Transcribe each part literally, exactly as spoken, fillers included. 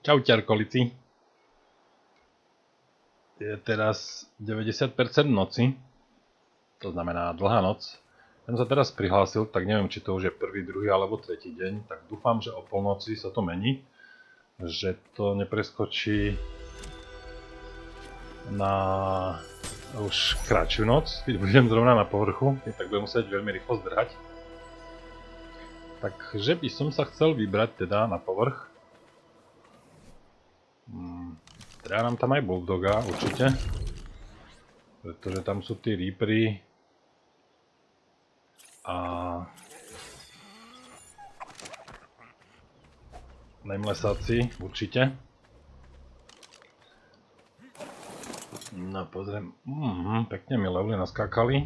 Čau ťarkolici. Je teraz deväťdesiat percent noci, to znamená dlhá noc. Ja som sa teraz prihlásil, tak neviem, či to už je prvý, druhý alebo tretí deň, tak dúfam, že o polnoci sa to mení, že to nepreskočí na už kratšiu noc, keď budem zrovna na povrchu, tak budem musieť veľmi rýchlo zdrhať. Takže by som sa chcel vybrať teda na povrch. Hmm, treba nám tam aj Bulldoga určite, pretože tam sú tí Reapery a Namelessáci určite. No pozriem, mm, pekne mi levely naskákali.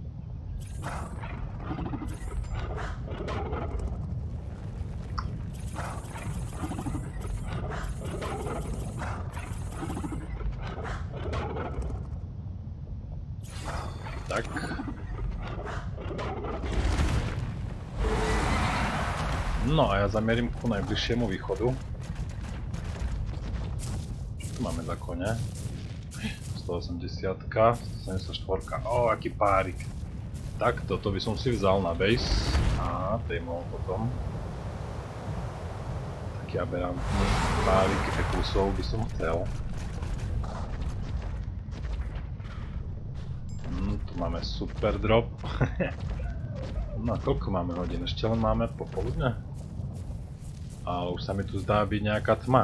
Tak. No a ja zamierím ku najbližšiemu východu. Čo tu máme za kone? stoosemdesiat, stoosemdesiatštyri, ó, aký párik. Tak, toto by som si vzal na base. A témol potom. Taký aberantný párik ekusov by som chcel. Hm, tu máme super drop. No a koľko máme hodín? Ešte len máme popoludne? Ale už sa mi tu zdá byť nejaká tma.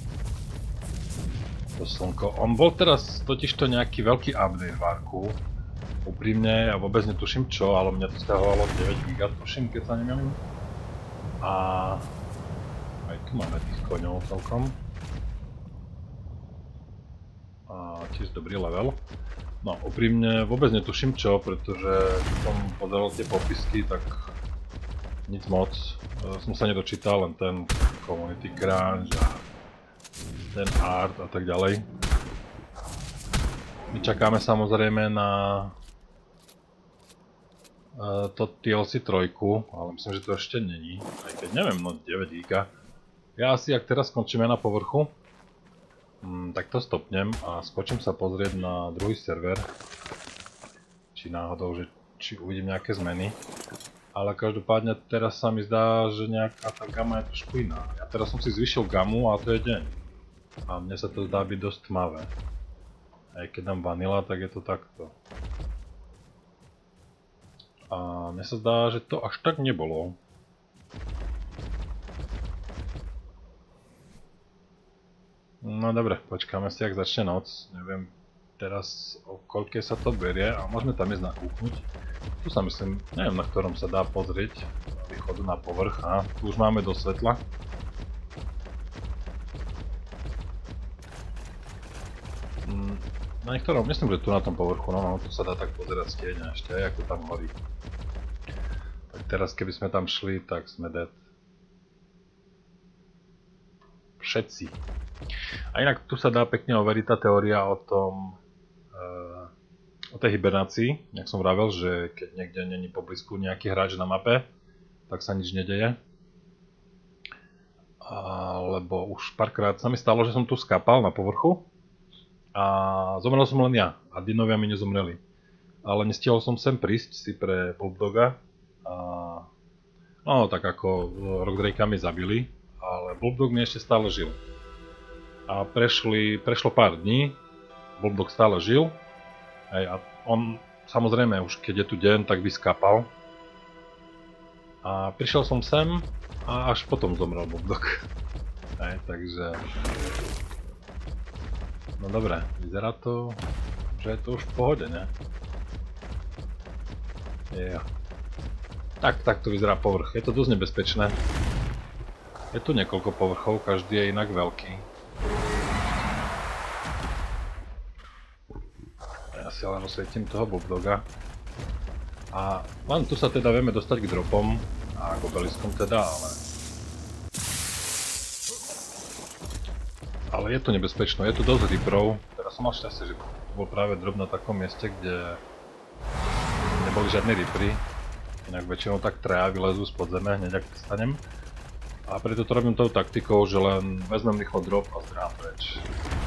To slnko. On bol teraz totižto nejaký veľký update v Arku. Úprimne, ja vôbec netuším čo, ale mňa to stiahovalo deväť giga, tuším, keď sa nemýlim. A aj tu máme tých koňov celkom. A tiež dobrý level. No, úprimne vôbec netuším čo, pretože som pozeral tie popisky, tak nic moc. Som sa nedočítal, len ten community crunch a ten art a tak ďalej. My čakáme samozrejme na to té el cé tri, ale myslím, že to ešte není. Aj keď neviem, no deväť giga. Ja asi, ak teraz skončíme na povrchu, tak to stopnem a skočím sa pozrieť na druhý server. Či náhodou, že či uvidím nejaké zmeny. Ale každopádne teraz sa mi zdá, že nejaká tá gama je trošku iná. Ja teraz som si zvyšil gamu a to je deň. A mne sa to zdá byť dosť tmavé. Aj keď dám vanila, tak je to takto. A mne sa zdá, že to až tak nebolo. No dobre, počkáme si, ak začne noc. Neviem teraz o koľkej sa to berie a môžeme tam ísť nakúknuť. Tu sa myslím, neviem na ktorom sa dá pozrieť východu na povrch. A tu už máme do svetla. Na niektorom, myslím, že tu na tom povrchu, no, no tu sa dá tak pozerať z tieňa ešte aj ako tam horí. Tak teraz keby sme tam šli, tak sme dead. Všetci. A inak tu sa dá pekne overiť tá teória o tom, e, o tej hibernácii. Jak som vravel, že keď niekde není poblízku nejaký hráč na mape, tak sa nič nedeje. Lebo už párkrát sa mi stalo, že som tu skápal na povrchu. A zomrel som len ja. A dinovia mi nezomreli. Ale nestihol som sem prísť si pre Bulldoga. A no tak ako Rockdrakea mi zabili. Ale Bulldog mi ešte stále žil. A prešli, prešlo pár dní. Bulldog stále žil. Hej, a on samozrejme už keď je tu deň, tak vyskápal. A prišiel som sem a až potom zomrel Bulldog. Hej, takže... No dobre, vyzerá to, že je to už v pohode, ne? Jo. Tak, tak to vyzerá povrch. Je to dosť nebezpečné. Je tu niekoľko povrchov, každý je inak veľký. Ja si len osvietím toho Bulldoga. A len tu sa teda vieme dostať k dropom a k obeliskom teda, ale... Ale je to nebezpečno, je tu dosť Reaperov. Teraz som mal šťastie, že bol práve drop na takom mieste, kde neboli žiadni Reapery. Inak väčšinou tak traja vylezú z podzeme, hneď ak stanem. A preto to robím tou taktikou, že len vezmem rýchlo drop a zdrhám preč.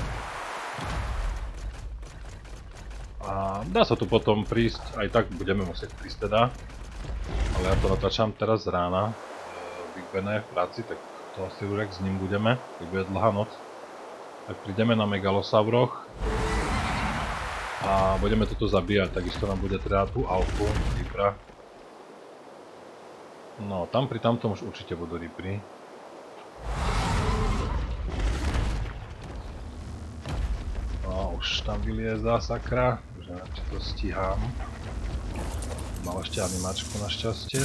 A dá sa tu potom prísť, aj tak budeme musieť prísť teda. Ale ja to natáčam teraz z rána. Big Ben je v práci, tak to asi už ak s ním budeme, keď bude dlhá noc. Tak prídeme na Megalosauroch. A budeme toto zabíjať, takisto nám bude teda tú alfu, Reapera. No, tam pri tamtom už určite budú Reapery. No, už tam vyliezá sakra, už neviem, či to stíham. Mal ešte animačku našťastie.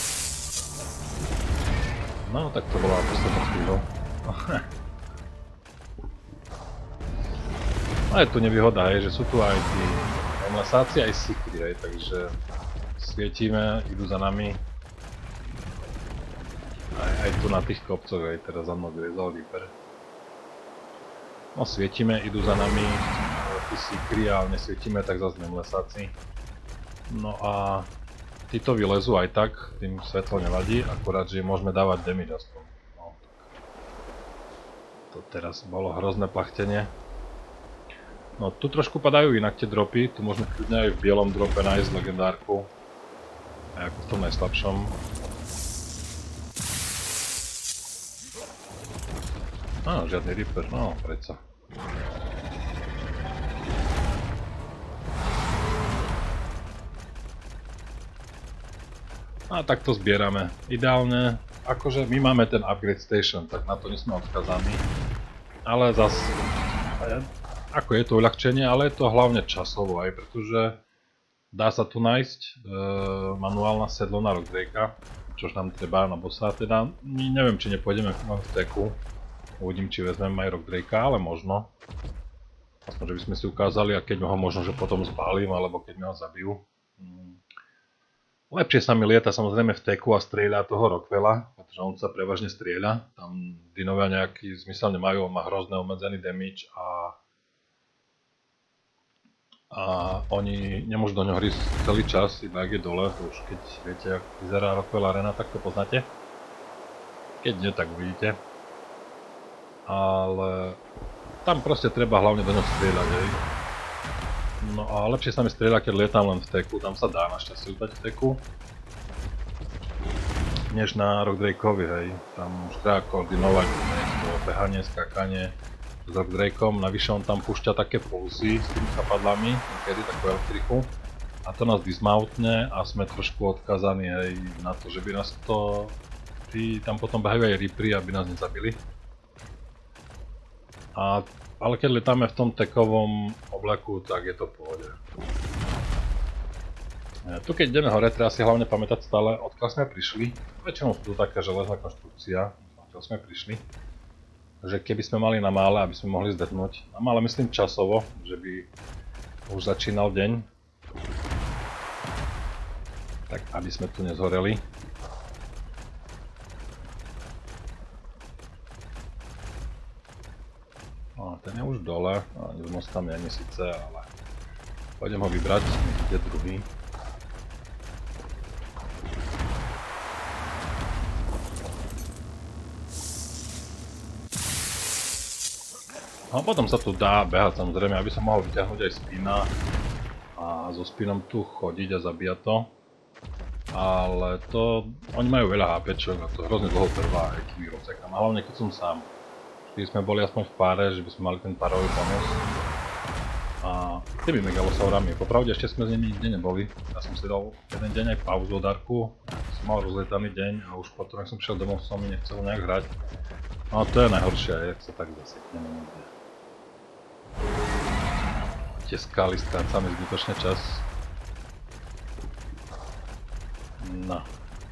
No, tak to bola posledná chvíľa. No je tu nevýhoda, hej, že sú tu aj tí emlesáci, aj sikry, hej, takže svietíme, idú za nami. Aj, aj tu na tých kopcoch, hej, teraz za mnou griezol Reaper. No svietime, idú za nami tí sikry, ale nesvietime, tak zase emlesáci. No a títo vylezú aj tak, tým svetlo nevadí, akurát, že môžeme dávať damage aspoň. No, to teraz bolo hrozné plachtenie. No tu trošku padajú inak tie dropy, tu môžeme kľudne aj v bielom drope nájsť legendárku. Aj ako v tom najslabšom. Á, žiadny Reaper, no predsa. A tak to zbierame. Ideálne, akože my máme ten upgrade station, tak na to nie sme odkazaní. Ale zas, ako je to uľahčenie, ale je to hlavne časovo aj, pretože dá sa tu nájsť e, manuálna sedlo na Rockdrakea, čož nám treba na bossa, teda neviem, či nepôjdeme v teku. Uvidím, či vezmem aj Rockdrakea, ale možno. Aspoň, že by sme si ukázali, a keď ho možno, že potom spálim, alebo keď mi ho zabijú. Lepšie sa mi lieta samozrejme v teku a strieľa toho Rockwella, pretože on sa prevažne strieľa. Tam dinovia nejaký zmysel nemajú, on má hrozné obmedzený damage a a oni nemôžu do ňoho hrísť celý čas, iba ak je dole, to už keď viete, ako vyzerá Rockwell Arena, tak to poznáte. Keď nie, tak uvidíte. Ale tam proste treba hlavne do ňoho strieľať, hej. No a lepšie sa mi strieľa, keď lietam len v teku, tam sa dá našťastie utať v teku. Než na Rockdrakeovi, hej, tam už treba koordinovať to behanie, skákanie s Rockdrakeom, navyše on tam púšťa také pulsy s tými chapadlami, niekedy takú elektriku. A to nás dismountne a sme trošku odkazaní, hej, na to, že by nás to... Tí tam potom behajú aj Reapery, aby nás nezabili. A, ale keď letáme v tom tekovom obleku, tak je to v pohode. E, tu keď ideme hore, treba si hlavne pamätať stále, odkiaľ sme prišli. Väčšinou sú tu taká železná konštrukcia, odkiaľ sme prišli. Že keby sme mali na mále, aby sme mohli zdechnúť. Na mále myslím časovo, že by už začínal deň. Tak aby sme tu nezhoreli. No, ten je už dole, s mostami ani síce, ale pôjdem ho vybrať, kde druhý. No a potom sa tu dá behať samozrejme, aby som mohol vyťahnuť aj spina a so spinom tu chodiť a zabíjať to. Ale to, oni majú veľa hápečok a to hrozne dlho trvá, aj kým ich rozsekám, a hlavne keď som sám. Vždy sme boli aspoň v páre, že by sme mali ten párový bonus. A tými megalosaurami, popravde ešte sme z nimi nikde neboli. Ja som si dal jeden deň aj pauzu od Arku, som mal rozletaný deň a už potom, ak som šiel domov, som mi nechcel nejak hrať. No to je najhoršie, jak sa tak zasekneme niekde. Tie skaly strácame zbytočne čas. No.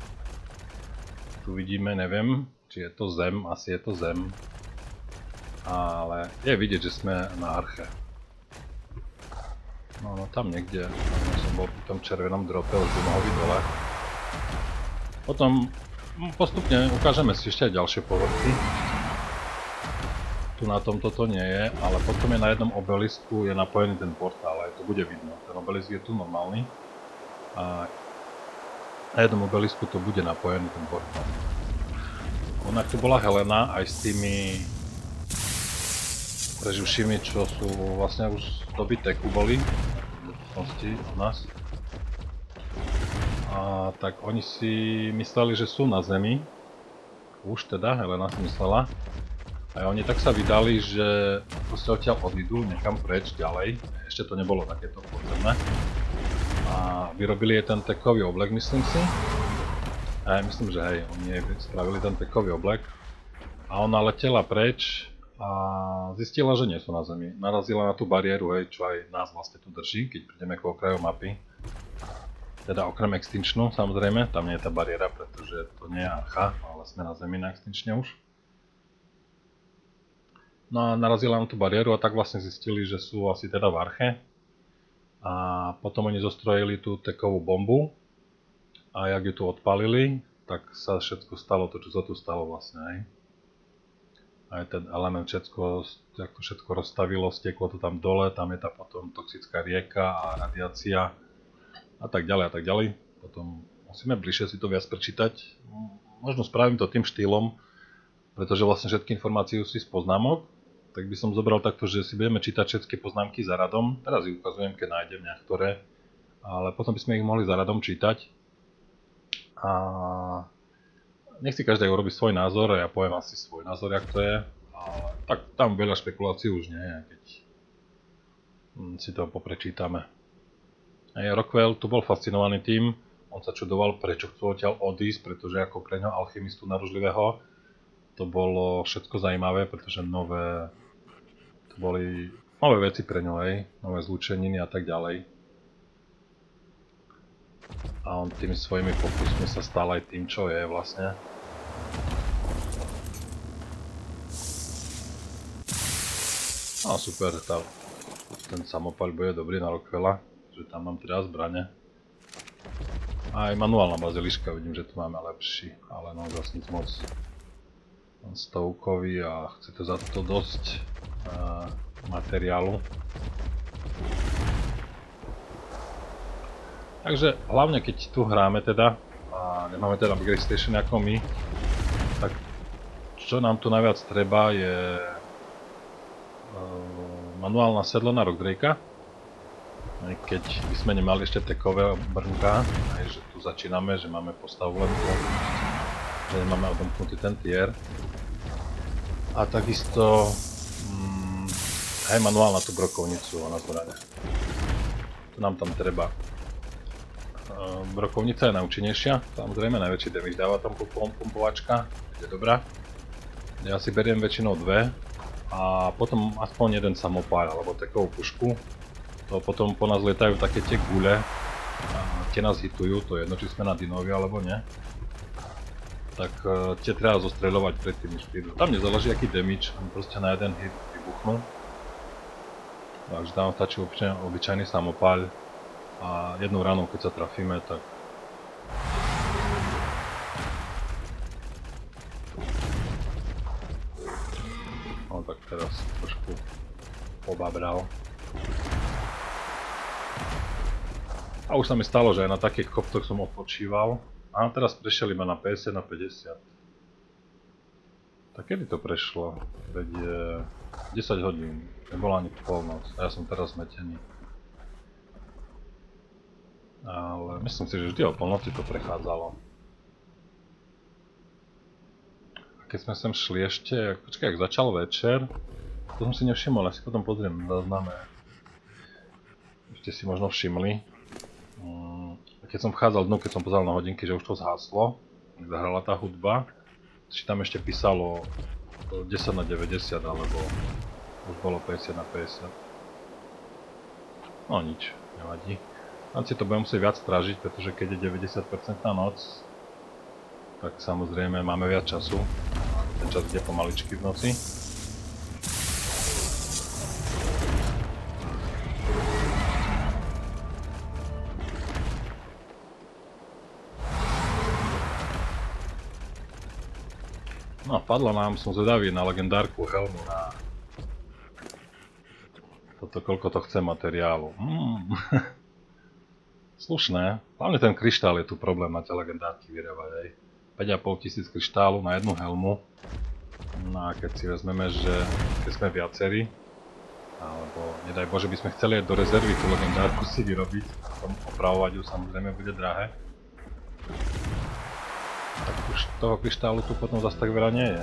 Tu vidíme, neviem, či je to zem, asi je to zem. Ale je vidieť, že sme na Arche. No, no tam niekde, no, som bol pri tom červenom drope, už by mohol byť dole. Potom postupne ukážeme si ešte aj ďalšie povrchy. Tu na tom toto nie je, ale potom je na jednom obelisku je napojený ten portál, aj to bude vidno. Ten obelisk je tu normálny. A na jednom obelisku to bude napojený ten portál. Onak tu bola Helena aj s tými preživšími, čo sú vlastne už z doby teku boli u nás. A tak oni si mysleli, že sú na zemi. Už teda, Helena si myslela. A oni tak sa vydali, že proste odtiaľ odídu niekam preč ďalej. Ešte to nebolo takéto podzemné. A vyrobili jej ten tekový oblek, myslím si. A ja myslím, že hej, oni jej spravili ten tekový oblek. A ona letela preč a zistila, že nie sú na zemi. Narazila na tú bariéru, hej, čo aj nás vlastne tu drží, keď prídeme k okraju mapy. Teda okrem Extinctionu, samozrejme, tam nie je tá bariéra, pretože to nie je archa, ale sme na zemi na Extinctione už. No a narazila na tú bariéru a tak vlastne zistili, že sú asi teda v arche. A potom oni zostrojili tú tekovú bombu. A jak ju tu odpalili, tak sa všetko stalo to, čo sa tu stalo vlastne, hej. Aj ten element všetko, to všetko rozstavilo, stieklo to tam dole, tam je tá potom toxická rieka a radiácia a tak ďalej a tak ďalej. Potom musíme bližšie si to viac prečítať. Možno spravím to tým štýlom, pretože vlastne všetky informácie si z poznámok, tak by som zobral takto, že si budeme čítať všetky poznámky za radom. Teraz ich ukazujem, keď nájdem niektoré, ale potom by sme ich mohli za radom čítať. A nech si každý urobí svoj názor a ja poviem asi svoj názor, jak to je. Ale tak tam veľa špekulácií už nie je, keď si to poprečítame. Hey, Rockwell tu bol fascinovaný tým, on sa čudoval, prečo chcú odtiaľ odísť, pretože ako pre ňo alchymistu naružlivého to bolo všetko zaujímavé, pretože nové, to boli nové veci pre ňo, hej, nové zlúčeniny a tak ďalej. A on tými svojimi pokusmi sa stal aj tým, čo je vlastne. No super, tá, ten samopaľ bude dobrý na Rockwella, že tam mám teda zbrane. A aj manuálna baziliška, vidím, že tu máme lepší, ale no zase nic moc. On stovkový a chce to za to dosť uh, materiálu. Takže hlavne keď tu hráme teda a nemáme teda upgrade station ako my, tak čo nám tu najviac treba je uh, manuálna sedlo na Rockdrakea. Aj keď by sme nemali ešte tekové brnka, aj že tu začíname, že máme postavu len tu, že nemáme odomknutý ten tier. A takisto mm, aj manuálna tú brokovnicu na zbrane. To nám tam treba. Brokovnica je najúčinnejšia, samozrejme najväčší damage dáva tam pumpovačka, je dobrá. Ja si beriem väčšinou dve a potom aspoň jeden samopál alebo takovú pušku. To potom po nás lietajú také tie gule, tie nás hitujú, to je jedno či sme na Dinovi alebo nie. Tak tie treba zostreľovať predtým, než prídu. Tam nezáleží aký damage, oni proste na jeden hit vybuchnú. Takže tam stačí obyčajný samopál. A jednou ranou, keď sa trafíme, tak... No tak teraz trošku pobabral. A už sa mi stalo, že aj na takých koptoch som odpočíval. A teraz prešiel iba na päťdesiat na päťdesiat. Tak kedy to prešlo? Veď je desať hodín, nebola ani polnoc a ja som teraz zmetený. Ale myslím si, že vždy o polnoci to prechádzalo. A keď sme sem šli ešte, počkaj, ak začal večer, to som si nevšimol, ja si potom pozriem na zázname. Ešte si možno všimli. Keď som vchádzal dnu, keď som pozeral na hodinky, že už to zhaslo, zahrala tá hudba, či tam ešte písalo desať na deväťdesiat, alebo už bolo päťdesiat na päťdesiat. No nič, nevadí. Tam si to budem musieť viac strážiť, pretože keď je deväťdesiat percent na noc, tak samozrejme máme viac času. Ten čas ide pomaličky v noci. No a padla nám, som zvedavý na legendárku helmu na... Toto, koľko to chce materiálu. Mm. Slušné. Hlavne ten kryštál je tu problém na tie legendárky vyrábať, hej. päť a pol tisíc kryštálu na jednu helmu. No a keď si vezmeme, že keď sme viacerí, alebo nedaj Bože by sme chceli aj do rezervy tú legendárku si vyrobiť, potom opravovať ju samozrejme bude drahé. Tak už toho kryštálu tu potom zase tak veľa nie je.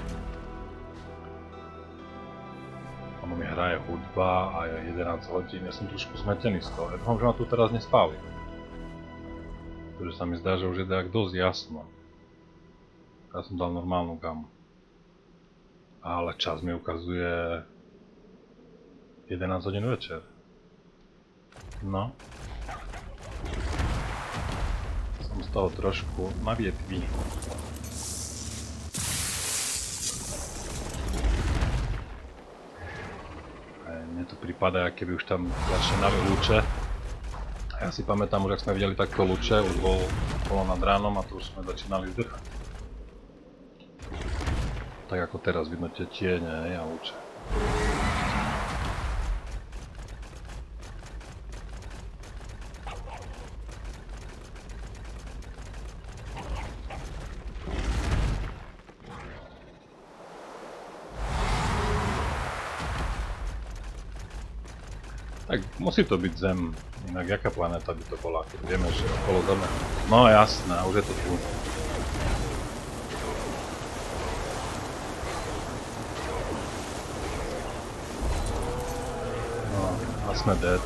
Ono mi hraje hudba a je jedenásť hodín, ja som trošku zmetený z toho, ja dúfam, že ma tu teraz nespáli. Pretože sa mi zdá, že už je tak dosť jasno. Ja som dal normálnu gamu. Ale čas mi ukazuje jedenásť hodín večer. No. Som z toho trošku naviedvý. Mne to prípada, keby už tam začínali lúče. Ja si pamätám, už ak sme videli takto lúče, už bol, bolo nad ránom a tu už sme začínali zdrhať. Tak ako teraz vidno tie tiene a lúče. Tak musí to byť Zem, inak jaká planéta by to bola, keď vieme, že okolo Zeme. No jasné, už je to tu. No, a sme dead.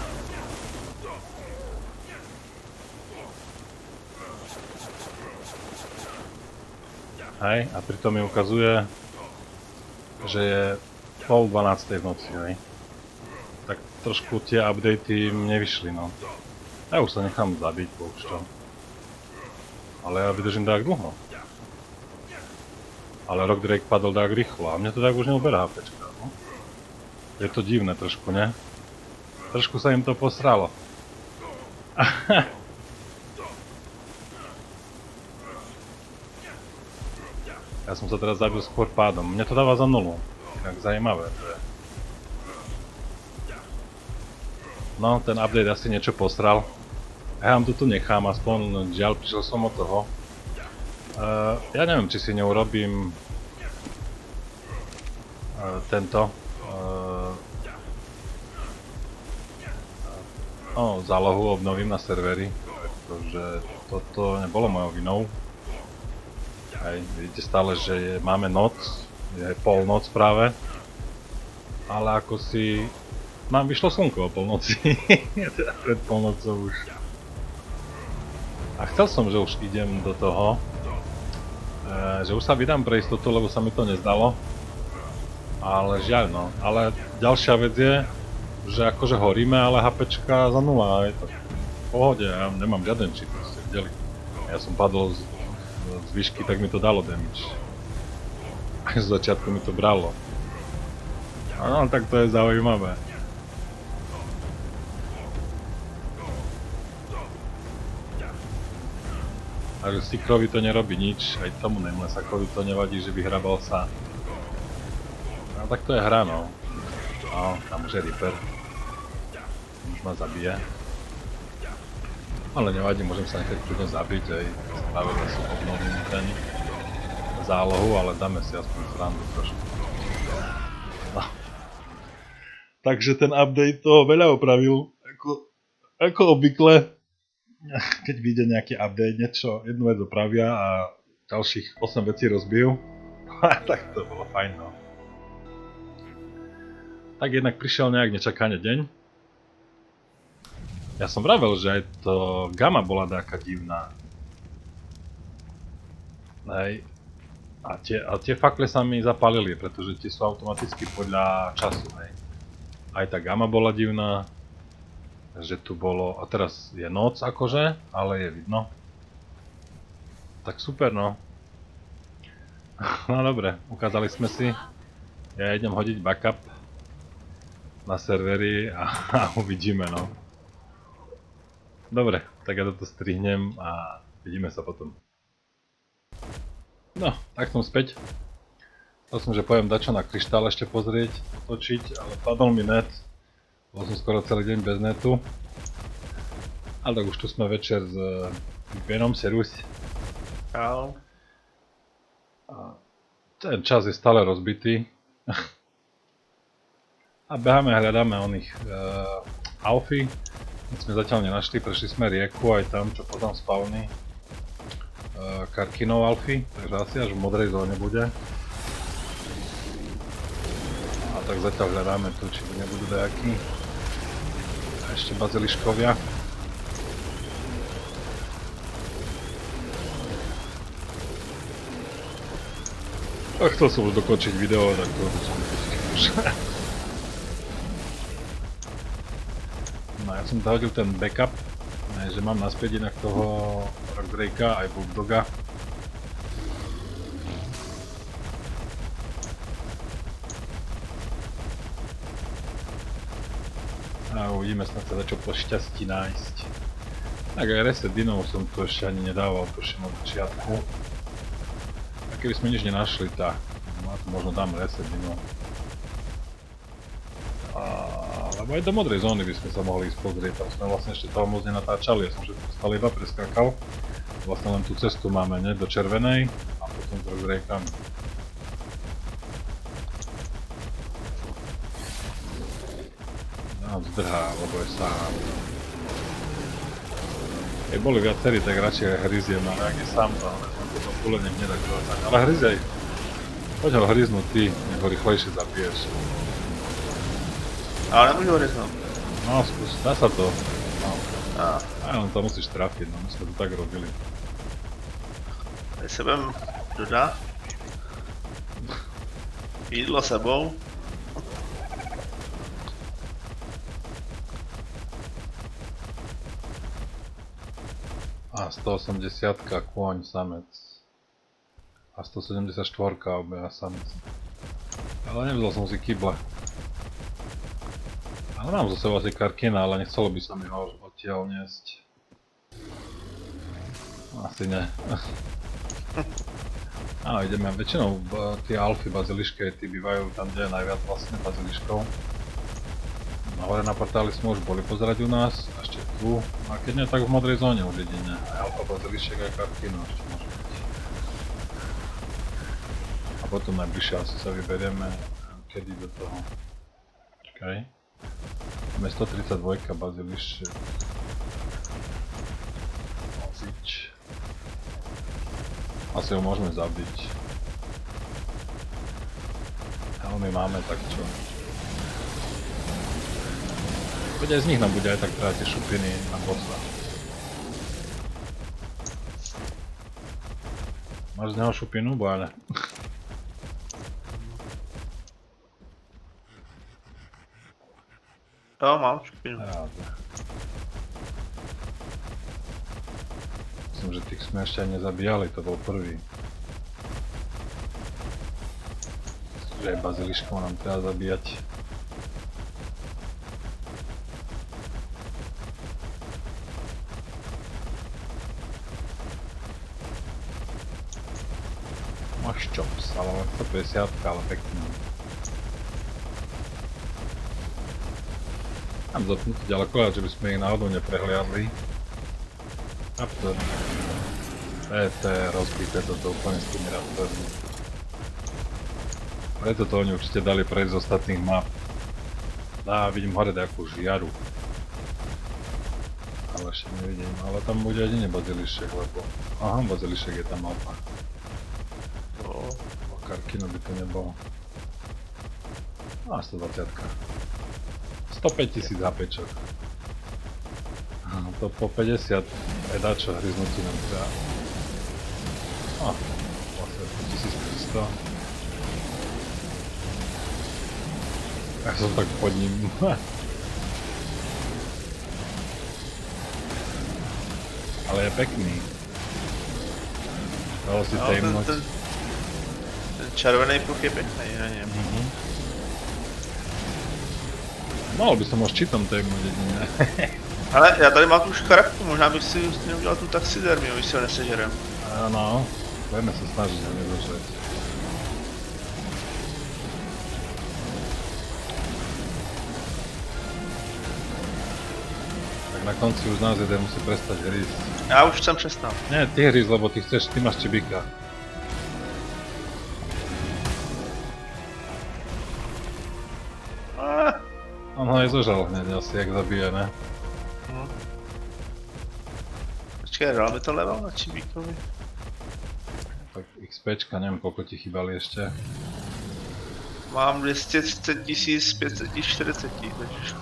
Hej, a pritom mi ukazuje, že je pol dvanástej v noci, hej. Tak trošku tie updaty nevyšli, no. Ja už sa nechám zabiť, bohužel. Ale ja vydržím tak dlho. Ale Rock Drake padol tak rýchlo a mne to tak už neuberá HPčka, no. Je to divné trošku, ne? Trošku sa im to posralo. Ja som sa teraz zabil skôr pádom. Mne to dáva za nulu. Inak zajímavé to je. No, ten update asi niečo posral. Ja vám to tu nechám, aspoň žiaľ, prišiel som od toho. Uh, ja neviem, či si neurobím uh, tento uh, no, zálohu obnovím na servery, pretože toto nebolo mojou vinou. Hej, vidíte stále, že je, máme noc, je polnoc práve, ale ako si nám vyšlo slnko o polnoci, teda pred polnocou už. A chcel som, že už idem do toho, e, že už sa vydám pre istotu, lebo sa mi to nezdalo. Ale žiaľ no, ale ďalšia vec je, že akože horíme, ale HPčka za nula, je to v pohode, ja nemám žiaden cheat, ste videli. Ja som padol z, z výšky, tak mi to dalo damage. Aj z začiatku mi to bralo. No tak to je zaujímavé. A že Sikrovi to nerobí nič, aj tomu Namelessakovi to nevadí, že vyhrabal sa. No tak to je hra, no. No, tam už je Reaper. Už ma zabije. Ale nevadí, môžem sa nechať kľudne zabiť, aj práve zase obnovím ten zálohu, ale dáme si aspoň srandu trošku. No. Takže ten update toho veľa opravil, ako, ako obvykle. Keď vyjde nejaký update, niečo, jednu vec opravia a ďalších osem vecí rozbijú. Tak to bolo fajn, no. Tak jednak prišiel nejak nečakane deň. Ja som vravel, že aj to gamma bola taká divná. Hej. A tie, a tie fakle sa mi zapálili, pretože tie sú automaticky podľa času, hej. Aj tá gamma bola divná. Že tu bolo, a teraz je noc akože, ale je vidno. Tak super, no. No dobre, ukázali sme si. Ja idem hodiť backup na servery a, a uvidíme, no. Dobre, tak ja toto strihnem a vidíme sa potom. No, tak som späť. Chcel som, že poviem dačo na kryštál ešte pozrieť, otočiť, ale padol mi net. Bol som skoro celý deň bez netu. Ale tak už tu sme večer s Benom, servus. Čau. A ten čas je stále rozbitý. A beháme a hľadáme oných uh, alfy. My sme zatiaľ nenašli, prešli sme rieku aj tam, čo potom spawny uh, karkinov alfy, takže asi až v modrej zóne bude. A tak zatiaľ hľadáme tu, či nebudú dajakí. A ešte baziliškovia. A chcel som už dokončiť video, tak to som už. No ja som zahodil ten backup, že mám naspäť inak toho Rockdrakea aj Bulldoga. A uvidíme, snad sa začal po šťastí nájsť. Tak aj reset dinov som tu ešte ani nedával, tuším od začiatku. A keby sme nič nenašli, tak no, možno dáme reset dinov. Lebo aj do modrej zóny by sme sa mohli ísť pozrieť, tam sme vlastne ešte toho moc nenatáčali, ja som že stále iba preskákal. Vlastne len tú cestu máme, ne, do červenej a potom s Rockdrakami. No, zdrhá, lebo je sám. Keď boli viacerí, tak radšej hryziem, ale ak je sám, to potom pulením nedá kľúcať. Ale hryzej, poď ho hryznúť ty, nech ho rýchlejšie zabiješ. Ale nemôžu ho hryznúť. No, skús, dá sa to. No. A. A len to musíš trafiť, no, my sme to tak robili. Teď se budem dodat. Jídlo sebou. A stoosemdesiat kôň samec. A stosedemdesiatštyri obaja samci. Ale nevzal som si kýble. Ale mám zo sebou asi karkina, ale nechcelo by sa mi ho odtiaľ niesť. Asi ne. Áno, ideme. Väčšinou tie alfy baziliške, tí bývajú tam, kde je najviac vlastne baziliškov. Hore na portáli sme už boli pozerať u nás, a ešte tu. A keď nie, tak v modrej zóne už jedine. Aj alfa bazilišek, aj karkino ešte môže byť. A potom najbližšie asi sa vyberieme, kedy do toho. Čakaj. Máme stotridsaťdva bazilišek. Ozič. Asi ho môžeme zabiť. Ale my máme tak čo. Veď aj z nich nám bude aj tak teda tie šupiny na bossa. Máš z neho šupinu, Boane? Jo, mám šupinu. Ráda. Myslím, že tých sme ešte aj nezabíjali, to bol prvý. Myslím, že aj baziliškou nám treba zabíjať. Máš chops, ale len stopäťdesiat, ale pekný. Mám zapnutý ďaleko, že by sme ich náhodou neprehliadli. A to... To je rozbité toto úplne s tými raptormi. Preto to oni určite dali prejsť z ostatných map. Á, vidím hore nejakú žiaru. Ale ešte nevidím, ale tam bude jedine bazilišek, lebo... Aha, bazilišek je tam alfa. O karkino by to nebolo. Á, stodvadsať. stopäťtisíc HPčok. To po päťdesiat aj dačo hryznutí nám treba. Á, vlastne tisíctristo. Ja som tak pod ním. Ale je pekný. Dalo si tajemnoť. Ten, ten červený pruh je pekný, na něm. Mhm. Mohl by som ho ščitom tajemnoť jedine. Ale já tady mám tu škarapku, možná bych si s ním udělal tu taxidermii, když si ho nesežerem. Áno, budeme sa snažiť ho nedožrieť. Tak na konci už nás jeden musí prestať hryzť. Já už jsem přestal. Nie, ty hryz, lebo ty chceš, ty máš čibika. On ho aj zožal hneď asi, jak zabije, ne? Hm. Počkej, dal by to level na Čibíkovi? Tak XPčka, neviem koľko ti chýbali ešte. Mám dvě stě třicet tisíc pět set čtyřicet, takže...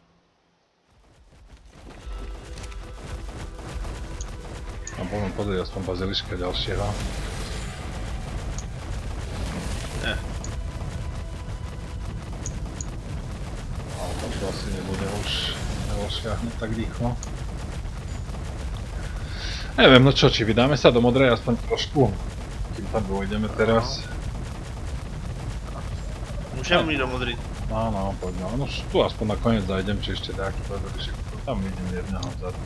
A poďme pozrieť aspoň baziliška ďalšieho. Ne. Ale tam to asi nebude už nevošiahnuť tak rýchlo. Neviem, no čo, či vydáme sa do modrej aspoň trošku, kým tam dojdeme teraz. Můžeme jít do modrý. No, no, poďme. No už tu aspoň nakoniec zajdem, či ešte nejaký bazilišek. Tam vidím jedného vzadu.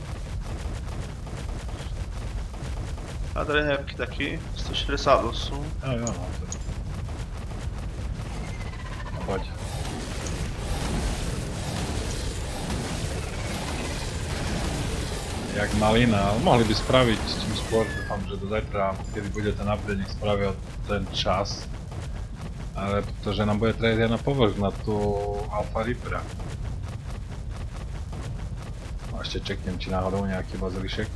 A tady nějaký taky, sto šedesát osm. Jo, jo, no, to je. No, poď. Jak malina, mohli by spraviť čím skôr, dúfam, že do zajtra, kedy bude ten update, nech spravia ten čas. Ale pretože nám bude treba ísť na povrch, na tú Alfa Reapera. No ešte čeknem, či náhodou nejaký bazilišek.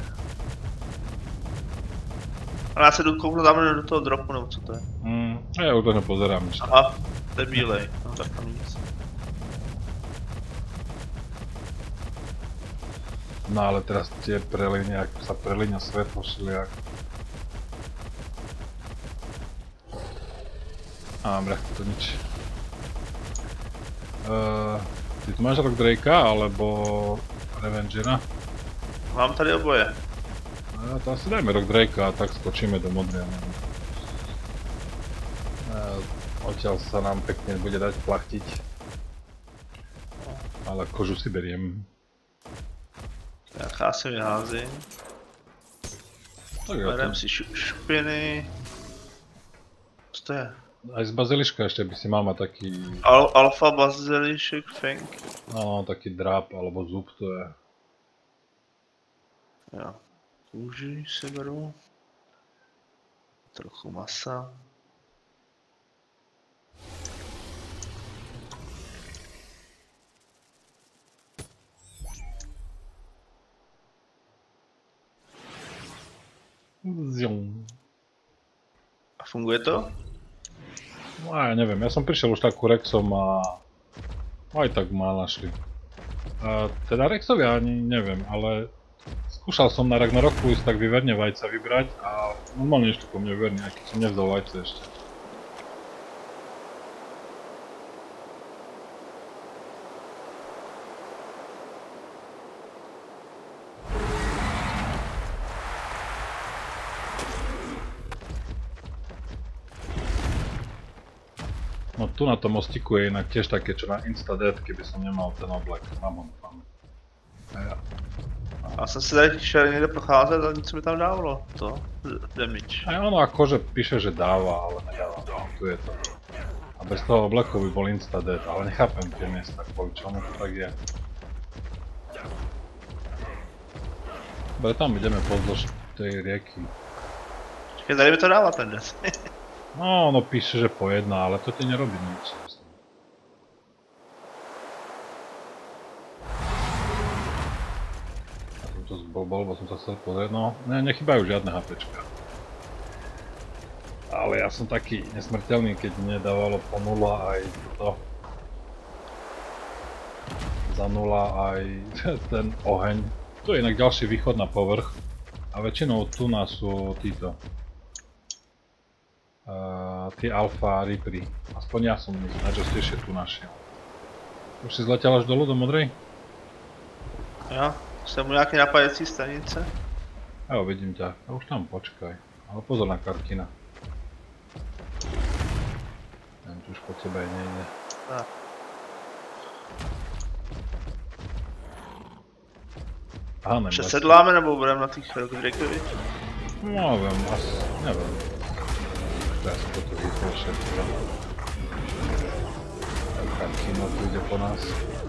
Ale já se jdu kouknout tam do toho dropu, nebo co to je? Hmm, a ja už to nepozerám nič. Aha, to je bílej, no tak tam nic. No ale teraz tie preliny, ak sa prelíňa svetlo všelijak. Á, dobre, to nič. Uh, ty tu máš Rock Drakea, alebo Revengera? Mám tady oboje. No to asi dajme Rock Drakea a tak skočíme do modrej. Uh, odtiaľ sa nám pekne bude dať plachtiť. Ale kožu si beriem. Já si vyházím. Berem si šupiny. Co to je? Aj z baziliška ešte by si mal mať taký... Al alfa bazilišek, feng. No, taký dráp alebo zub to je. Jo. Kůži si beru. Trochu masa. Zjom. A funguje to? No ja neviem, ja som prišiel už tak ku Rexom a aj tak ma našli. A teda Rexovi ani neviem, ale skúšal som na Ragnaroku ísť tak vyverne vajca vybrať a normálne ešte po mne vyverný, aký som nevzal vajce ešte. No tu na tom mostiku je inak tiež také, čo na Insta-Dead, keby som nemal ten oblek. Mám ho, mám. Ja. Já jsem si tady šel někde procházet a nic mi tam dávalo, to damage. Aj ono akože píše, že dáva, ale nedáva. No, tu je to. A bez toho obleku by bol Insta-Dead, ale nechápem tie miesta, kvôli čomu to tak je. Dobre, tam ideme pozdĺž tej rieky. Čekaj, tady mi to dává ten des. No, ono píše, že po jedna, ale to ti nerobí nič. Ja som to zblbol, bo som sa chcel pozrieť, no, ne, nechybajú žiadne HPčka. Ale ja som taký nesmrteľný, keď nedávalo po nula aj to. Za nula aj ten oheň. Tu je inak ďalší východ na povrch. A väčšinou tu nás sú títo. Uh, tie Alfa Reapery. Aspoň ja som ich najčastejšie tu našiel. Už si zletěl až dolu do modrej? Jo, jsem mu nějaký napájecí stanice. Jo, vidím ťa. A už tam počkaj. Ale pozor na Karkina. Neviem, či už po tebe nejde. Tak. Aha, neviem. Přesedláme nebo budeme na těch Rockdrakeovi? No, neviem, asi, neviem. Ja som toto vypol všetko. Karkino tu ide po nás.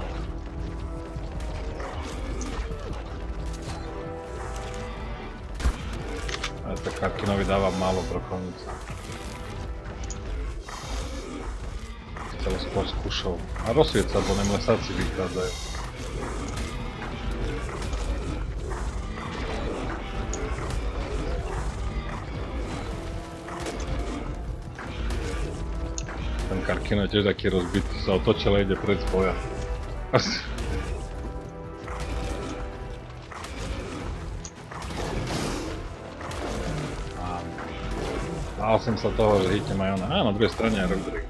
Ale tak Karkinovi dáva málo brokovnice. chcel skôr s kušou. A rozsvieť sa, bo nem lesáci vychádzajú. Ten Karkino je tiež taký rozbitý, sa otočil a ide pred z boja. Bál som sa toho, že hite majú na... Á, na druhej strane aj Rock Drake.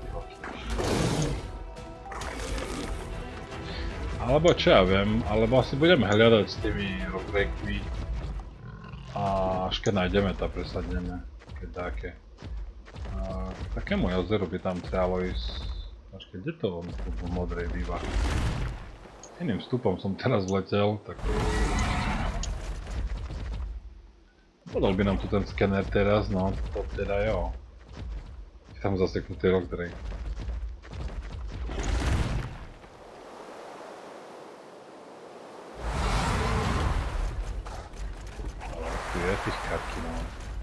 Alebo čo ja viem, alebo asi budeme hľadať s tými Rock Drakemi. A až keď nájdeme, to presadneme. Keď dáke. A k takému jazeru by tam trebalo ísť... Počkej, kde to on tu v modrej býva? Iným vstupom som teraz vletel, tak... Podal by nám tu ten skener teraz, no to teda jo. Je tam zaseknutý Rock Drake. Tu je tých Karkinov.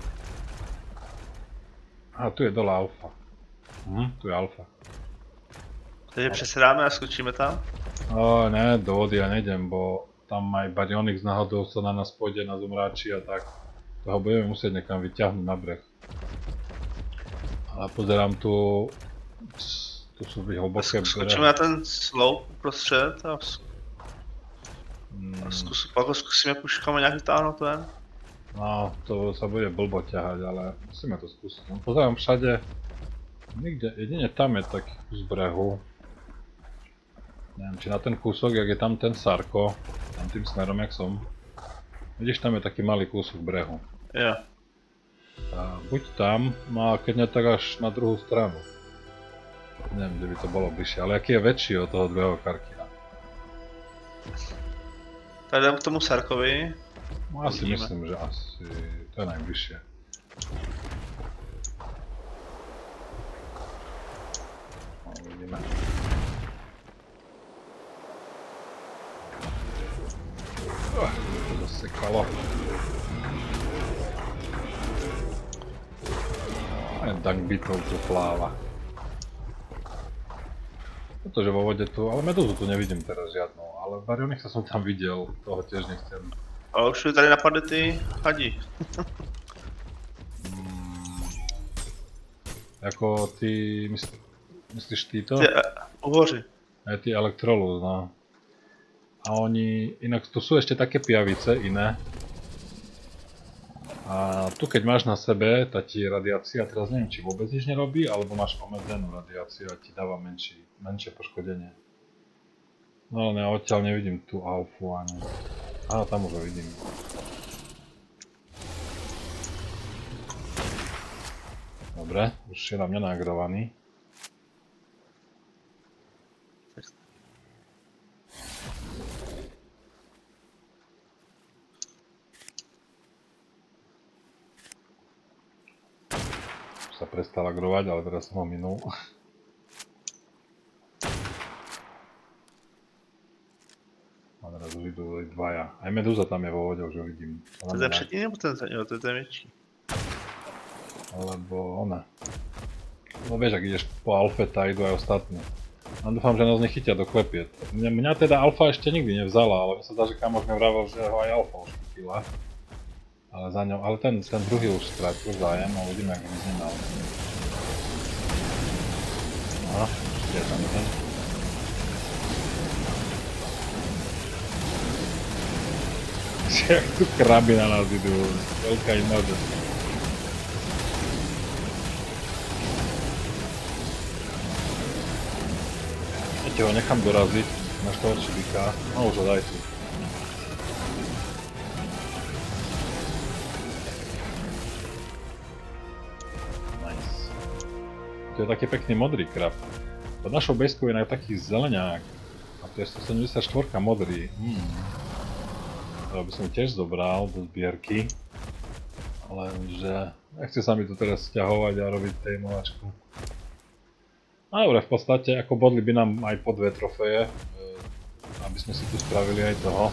Aha, tu je dole alfa. Hm, tu je alfa. Takže přesedáme a skočíme tam? O, ne, do vody ja nejdem, bo tam aj Baryonyx náhodou sa na nás pôjde na zomráči a tak. Toho budeme musieť niekam vyťahnuť na breh. Ale pozerám tu... Tu sú byť hlboké brehy. Skočíme na ten slope uprostřed a, a zkus, pak ho zkusíme puškama nějak vytáhnout ven. No, to sa bude blbo ťahať, ale musíme to skúsiť. No, pozerám všade... Nikde, jedine tam je taký kus brehu. Neviem, či na ten kúsok, jak je tam ten Sarko, tam tým smerom, jak som. Vidíš, tam je taký malý kúsok brehu. Jo. A buď tam, no a keď nie, tak až na druhú stranu. Neviem, kde by to bolo bližšie, ale aký je väčší od toho druhého Karkina. Tak jdem k tomu Sarkovi. No asi Vidíme. Myslím, že asi to je najbližšie. No, vidíme. Oh, to zasekalo. Aj Dung Beetle tu pláva. Pretože vo vode tu, ale medúzu tu nevidím teraz žiadnu, ale Baryonyxa som tam videl, toho tiež nechcem. Ale už tady napadly ty chadi. hmm. Jako ty, mysl, myslíš týto? Ty uhoři. Aj ty Electrolus, no. A oni, inak tu sú ešte také pijavice iné. A tu keď máš na sebe, tá ti radiácia, teraz neviem, či vôbec nič nerobí, alebo máš obmedzenú radiáciu a ti dáva menší, menšie poškodenie. No ale ja odtiaľ nevidím tú alfu ani... Áno, tam už ho vidím. Dobre, už je na mňa nagrovaný. Sa prestal agrovať, ale teraz som ho minul. A teraz už idú dvaja. Aj medúza tam je vo vode, už ho vidím. To je předtím nebo ten za něho? To je ten větší. Alebo ona. No vieš, ak ideš po alfe, tak idú aj ostatní. A dúfam, že nás nechytia do klepiet. Mňa, mňa teda alfa ešte nikdy nevzala, ale mi sa zdá, že kamoš mi vravel, že ho aj alfa už chytila. Ale za ňou, ale ten, ten druhý už strátil zájem a uvidíme, jak vyznemal. No, je tam jeden. Jak tu kraby na nás idú, veľká inože. Ešte ho nechám doraziť, máš toho čibika, no už ho daj tu. To je taký pekný modrý krab. Pod našou basecou je taký zeleňák. A to je stosedemdesiatštyri modrý. Hmm. To by som tiež zobral do zbierky. Lenže nechce sa mi tu teraz sťahovať a robiť tejmovačku. No dobre, v podstate ako bodli by nám aj po dve trofeje. Aby sme si tu spravili aj toho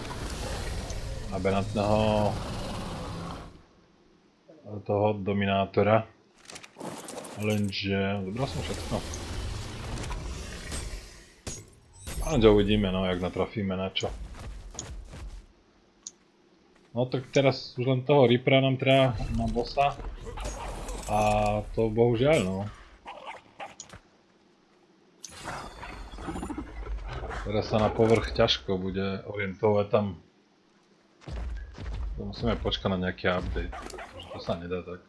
aberrantného toho dominátora. Lenže... Zobral som všetko. Lenže uvidíme, no, jak natrafíme na čo. No tak teraz už len toho Reapera nám treba na bossa. A to bohužiaľ, no. Teraz sa na povrch ťažko bude orientovať tam. Musíme počkať na nejaký update, pretože to sa nedá tak.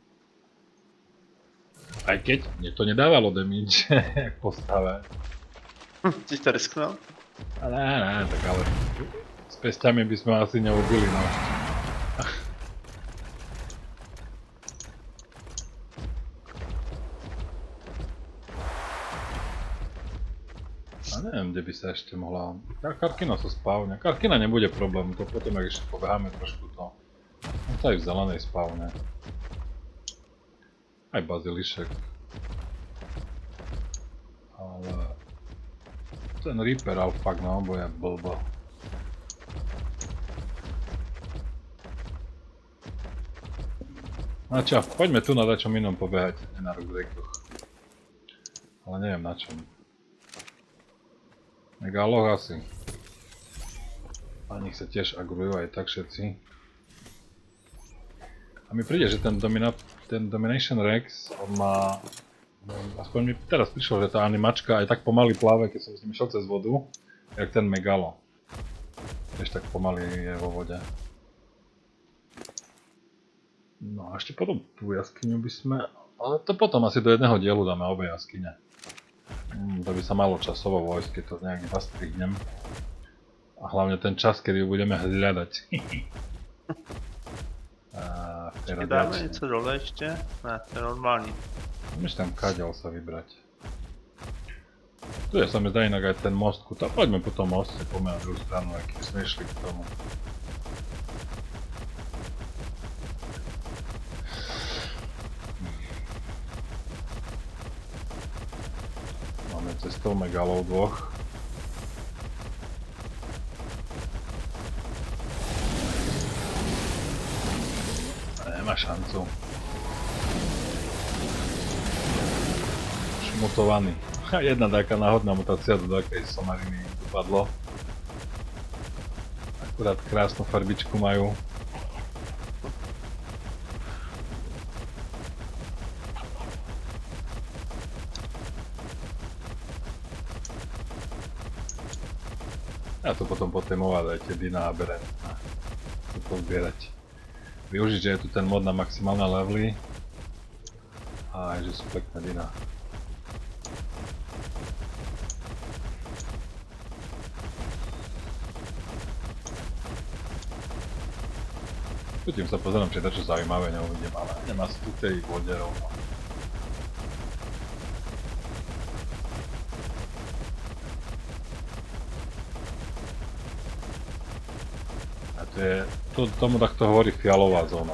Aj keď mne to nedávalo damage, jak postave. Ty to risknul? A ne, ne, tak ale s pestiami by sme asi neubili, no. A neviem, kde by sa ešte mohla... Karkina sa spávne. Karkina nebude problém, to potom, ak ešte pobeháme trošku to... On sa aj v zelenej spávne. Aj bazilišek. Ale... Ten Reaper, ale fakt no, bo je blbo. No čo, poďme tu na dačom inom pobehať, nie na Roguedrakeoch. Ale neviem na čom. Megaloch asi. A nich sa tiež agrujú aj tak všetci. A mi príde, že ten, domina ten Domination Rex, on má... Aspoň mi teraz prišlo, že tá animačka aj tak pomaly pláve, keď som s ním šiel cez vodu, jak ten Megalo. Tiež tak pomaly je vo vode. No a ešte potom tú jaskyňu by sme... Ale to potom asi do jedného dielu dáme obe jaskyne. Hmm, to by sa malo časovo vojsť, keď to nejak zastrihnem. A hlavne ten čas, kedy ju budeme hľadať. A v tej radiačne. Dáme niečo dole ešte? Ne, to je normálny. Môžeš tam kadeľ sa vybrať. Tu je sa mi zdá inak aj ten most, to poďme po tom moste, poďme na druhú stranu, aký by sme išli k tomu. Máme cestou megalov dvoch. Nemá šancu. Šmutovaný. Jedna taká náhodná mutácia do takej somariny dopadlo. Akurát krásnu farbičku majú. Ja to potom potémovať aj tie Dina a berem. Tu pozbierať. Využiť, že je tu ten mod na maximálne levely. A aj že sú pekné Dina. Tým sa pozerám, či je dačo zaujímavé, neuvidím, ale nemá sa tu tej vode rovno. A to je, to, tomu takto hovorí fialová zóna.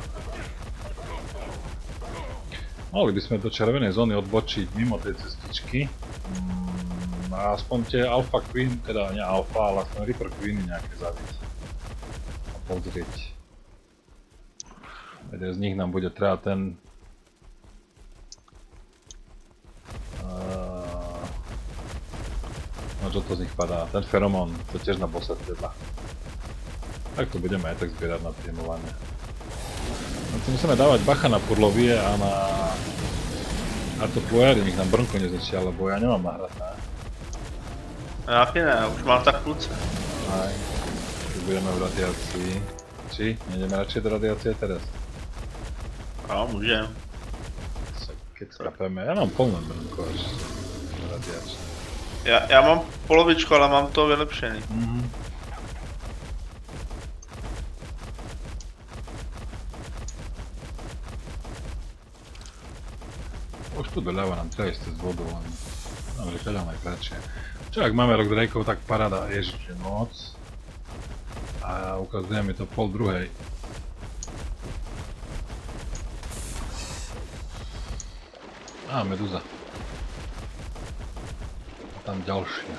Mohli by sme do červenej zóny odbočiť mimo tej cestičky. Mm, a aspoň tie Alpha Queen, teda nie Alpha, ale aspoň Reaper Queeny nejaké zabiť. A pozrieť. Jeden z nich nám bude treba ten... Uh, no čo to z nich padá? Ten feromón, to tiež na bossa treba. Tak to budeme aj tak zbierať na trémovanie. No to musíme dávať bacha na purlovie a na... A to plojári, nech nám brnko nezničia, lebo ja nemám nahrať, ne? Ja taky ne, už mám tak kľúce. Aj, keď budeme v radiácii. Či? Nejdeme radšej do radiácie teraz? No, môžem. Keď skapeme, ja mám plné brnko až radiačné. Ja, ja mám polovičku, ale mám to vylepšený. Mhm. Už tu doľava nám treba ísť cez vodu, len nám je peľa najkračšie. Čo ak máme Roguedrakeov, tak paráda, ježiš, je noc. A ukazuje mi to pol druhej. Á, medúza. A tam ďalšia.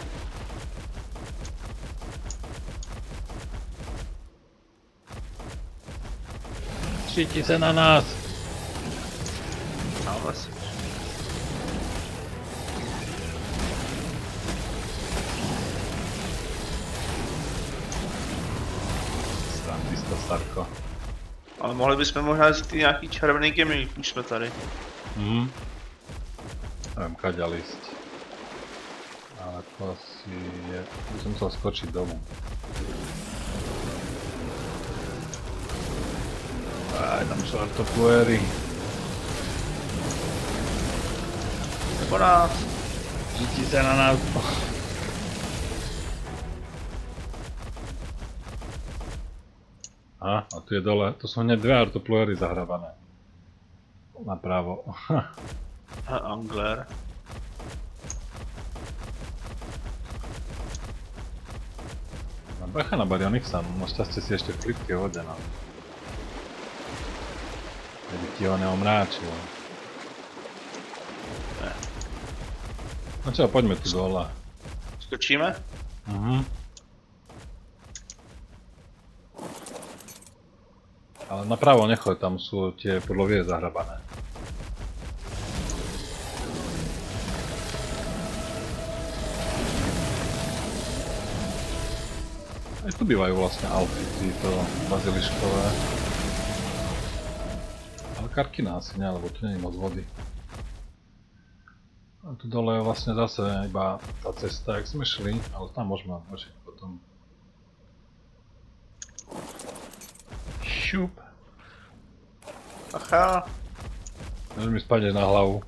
Šíti sa na nás! Ale si. to Starko. Ale mohli bychom možná říct i nějaký červený gemy, už jsme tady. Mhm. Neviem, kaďa lísť. Ale to asi je... by som musel skočiť domu. Aj, tam sú artopluery. Nebo nás. Žití sa na nás. A, a tu je dole, to sú hneď dve artopluery zahrabané. Napravo. Angler. Bacha na Baryonyxa, našťastie si ešte v plitkej vode, no. Keby ti ho neomráčilo. Ne. No čo, poďme tu dole. Skočíme? Mhm. Ale napravo nechoď, tam sú tie podlovie zahrabané. Aj tu bývajú vlastne alfy, títo baziliškové. Ale karkina asi nie, lebo tu nie je moc vody. A tu dole je vlastne zase iba tá cesta, jak sme šli, ale tam môžeme odbočiť potom. Šup. Acha. Môžeš mi spadneš na hlavu.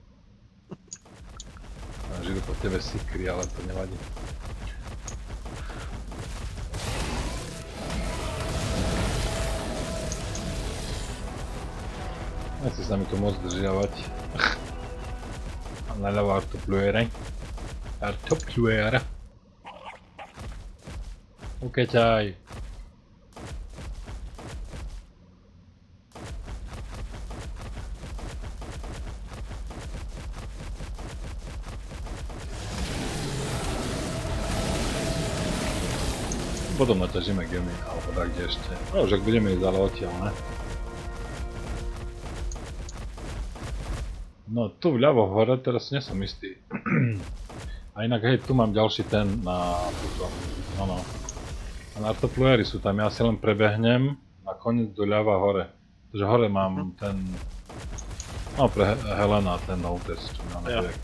Žijú po tebe sikry, ale to nevadí. Nechci sa mi tu môcť držiavať. A naľavo artopluere. Artopluere. Ukeťaj. Potom naťažíme gemy, alebo tak kde ešte. No už ak budeme ísť ale odtiaľ, ne? No tu vľavo hore, teraz nie som istý. A inak hej, tu mám ďalší ten na túto. No no. A na artopluery sú tam, ja si len prebehnem na koniec do ľava hore. Takže hore mám ten... No pre Helena ten notes, čo mi ona vie.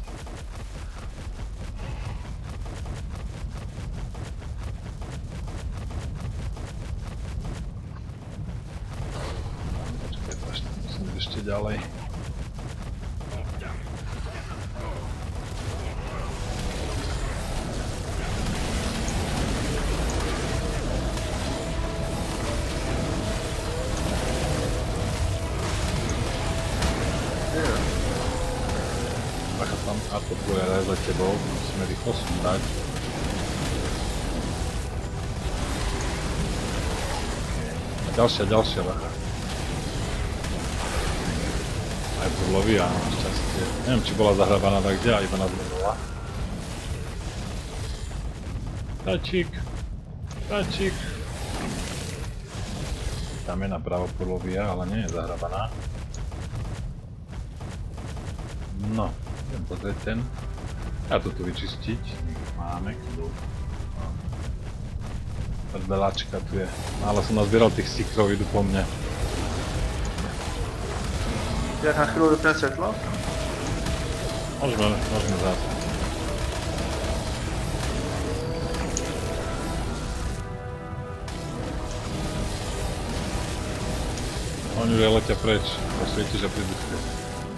Počkaj, to ešte musím ísť ešte ďalej. Artopluere za tebou, musíme rýchlo sundať. A ďalšia, ďalšia bacha. Aj podlovy, áno, šťastie. Neviem, či bola zahrabaná tak kde, a iba nás nebola. Tačík, tačík. Tam je napravo podlovia, ale nie je zahrabaná. No. Idem pozrieť ten. A toto vyčistiť. Máme kľú. Beláčka tu je. Ale som nazbieral tých sikrov, idú po mne. Jak na chvíľu vypne svetlo? Môžeme, môžeme zase. Oni už letia preč. Posvieti, že prídu späť.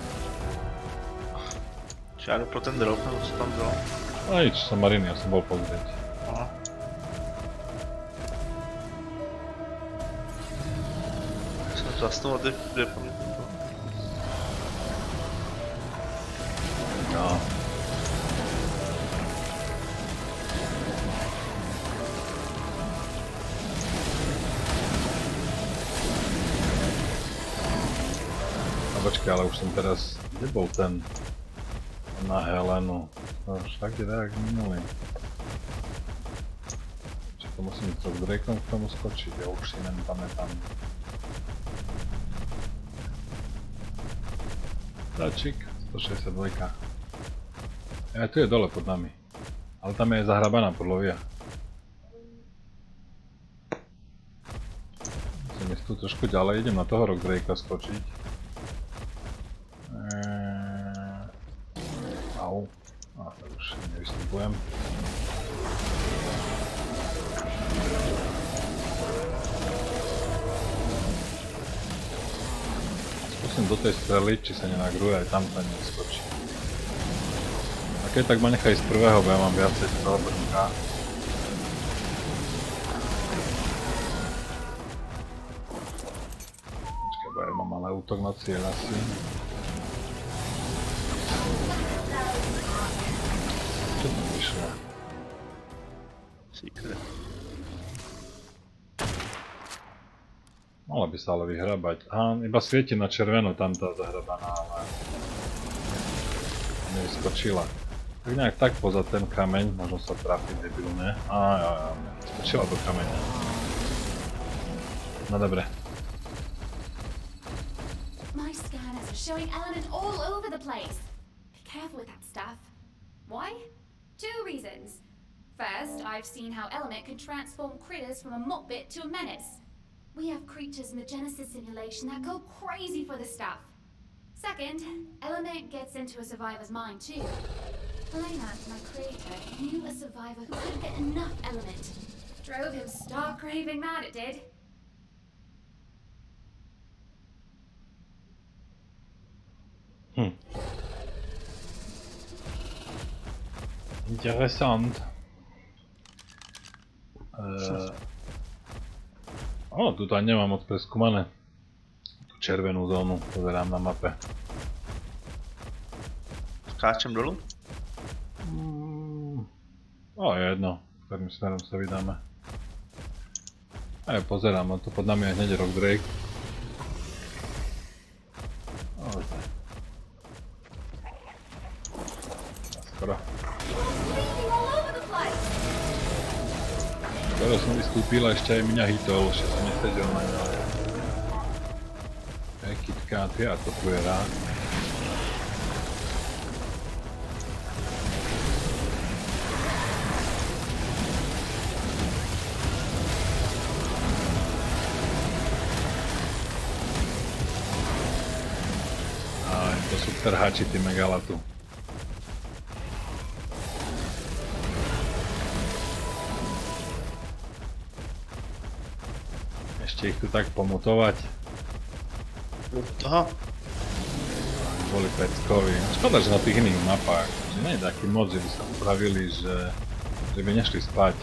Já jdu pro ten drop, nebo co tam bylo? No nič, som mariny, ja som bol pozrieť. Aha. Jsem zasnul, kde je po mně. No. No počkaj, ale už som teraz... Kde bol ten? Na Helenu. No už tak je tak minulý. Čiže to musím ísť s Drakeom k tomu skočiť, ja už si nepamätám. Tačík, stošesťdesiatdva. Aj tu je dole pod nami. Ale tam je zahrabaná podlovia. tu trošku ďalej, idem na toho Rock Drakea skočiť. Eee... Au. A to už nevystupujem. Skúsim do tej streliť, či sa nenagruje, aj tam sa neskočí. A keď tak ma nechaj z prvého, bo ja mám viacej toho brnka. Počkaj, bo ja mám ale útok na cieľ asi. Čo tam vyšlo? Secret. Mala by sa ale vyhrabať. Á, iba svieti na červeno tam tá zahrabaná, ale... nevyskočila. Tak nejak tak poza ten kameň, možno sa trafiť debilne. Á, ja, ja, skočila do kameňa. No dobre. My scanners are showing element all over the place. Be careful with that stuff. Why? Two reasons. First, I've seen how element can transform critters from a muppet to a menace. We have creatures in the Genesis simulation that go crazy for the stuff. Second, element gets into a survivor's mind too. Elena, my creator, knew a survivor who couldn't get enough element. Drove him stark raving mad, it did. Hm. Interessant. Eee... O, tu aj nemám moc preskúmané. Tú červenú zónu, pozerám na mape. Skáčem dolu? Mm, o, je jedno, ktorým smerom sa vydáme. A ja pozerám, tu pod nami je hneď Rock Drake. O, už ne. Skoro. Skoro som vystúpil a ešte aj mňa hitol, ešte som nesedel na ňo. Hej, KitKat, ja to tu je rád. Aj, to sú trhači, tí megalatu. Ich tu tak pomotovať. Aha. Boli peckovi. Škoda, že na tých iných mapách, že nie je taký moc, že by sa upravili, že, že by nešli spať.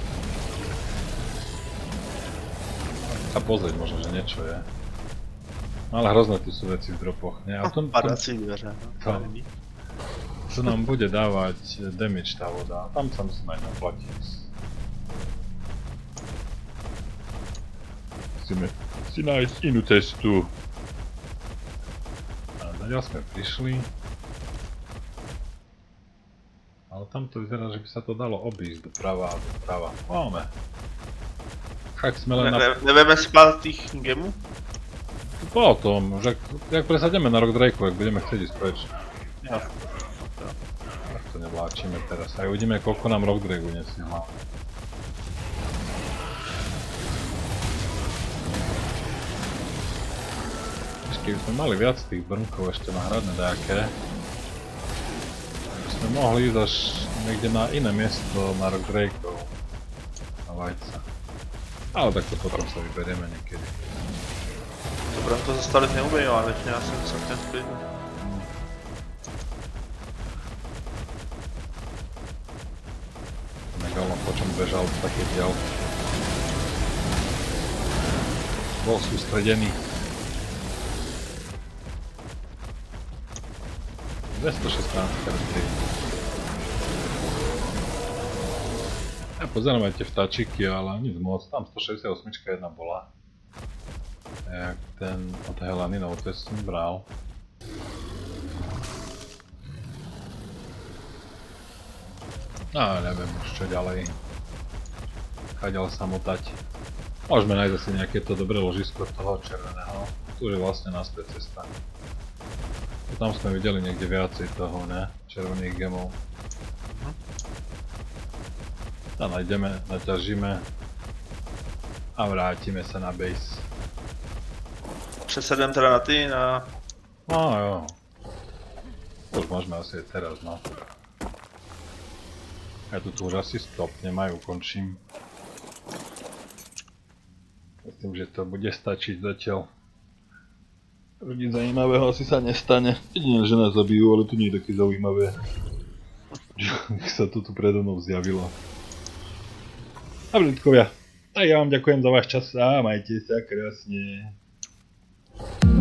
A pozrieť možno, že niečo je. Ale hrozné tu sú veci v dropoch, nie? A tu, Padací dveře, to, tu nám bude dávať damage tá voda. Tam sa musíme aj naplatiť. Musíme si nájsť inú cestu. A zadiaľ sme prišli. Ale tamto vyzerá, že by sa to dalo obísť doprava a doprava. Máme. Chak sme len na... Nevieme si pár tých gemů? Potom, že jak presademe na Rock Drakeu, ak budeme chcieť ísť preč. Jo. Tak to nevláčime teraz. Aj uvidíme, koľko nám Rock Drakeu nesie hlavne. Keby sme mali viac tých brnkov ešte na hradné dáke, by sme mohli ísť až niekde na iné miesto na Rock Drakeov na vajca. Ale tak to potom sa vyberieme niekedy. Dobre, to zastaviť neumiem, ale ja som celkem sklidný. Megalon po čom bežal v takej diaľke. Bol sústredený. dvestošestnásť karty. Ja pozerám aj tie vtáčiky, ale nic moc. Tam stošesťdesiatosem jedna bola. Jak ten od Helaninov, to som bral. No neviem už čo ďalej. Kaďal sa motať. Môžeme nájsť asi nejaké to dobré ložisko toho červeného. Tu je vlastne naspäť cesta. Tam sme videli niekde viacej toho, ne? Červených gemov. Tam nájdeme, naťažíme a vrátime sa na base. přesedem teda na ty, na... No jo. To už môžeme asi aj teraz, no. Ja tu už asi stopnem aj ukončím. Myslím, že to bude stačiť zatiaľ. Nič zaujímavého asi sa nestane. Jedine, že nás zabijú, ale to nie je také zaujímavé. Že sa to tu predo mnou zjavilo. Dobre, ľudkovia. Tak ja vám ďakujem za váš čas a majte sa krásne.